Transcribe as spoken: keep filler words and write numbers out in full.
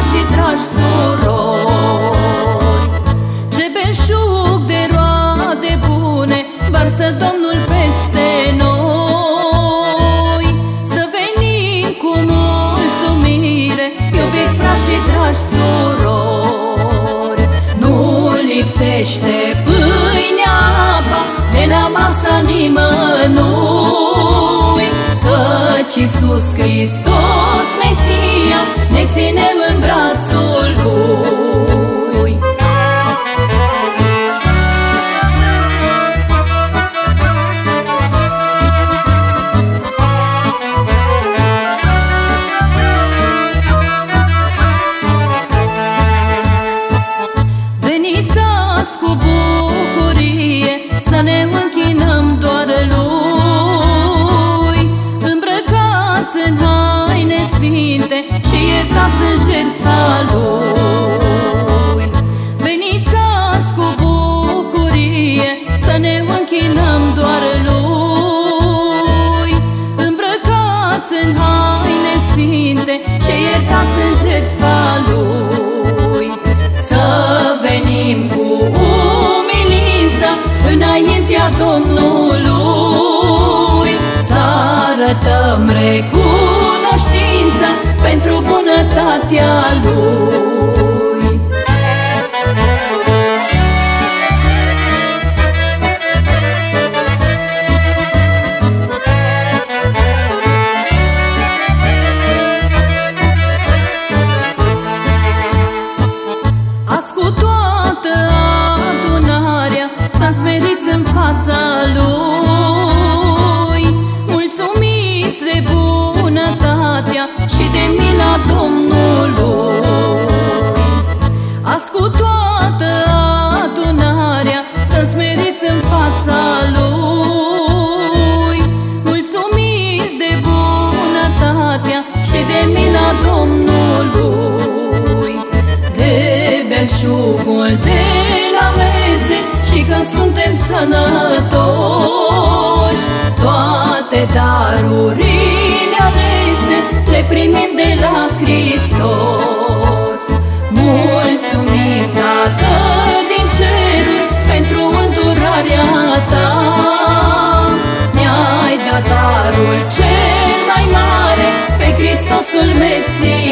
și dragi surori. Ce belșug de roade bune varsă Domnul peste noi. Să venim cu mulțumire, iubiți frați și dragi surori. Nu lipsește pâinea, apa de la masa nimănui, căci Iisus Hristos, Mesia, ne ține în brațul Lui. Veniți azi cu bucurie să ne închinăm doar Lui, îmbrăcați în haine sfinte și iertați în jertfa Lui. Veniți azi cu bucurie să ne închinăm doar Lui, îmbrăcați în haine sfinte și iertați în jertfa Lui. Să venim cu umilință înaintea Domnului, să arătăm recunoștință pentru bunătatea Lui. Azi cu toată adunarea stați smeriți în fața Lui, mulțumiți de bunătatea și de mila Domnului. Azi cu toată adunarea stați smeriți în fața Lui, mulțumiți de bunătatea și de mila Domnului. De belșugul de la mese și când suntem sănătoși, toate darurile alese le primim de la Hristos. Mulțumim, Tată din ceruri, pentru îndurarea Ta. Ne-ai dat darul cel mai mare, pe Hristosul Mesia.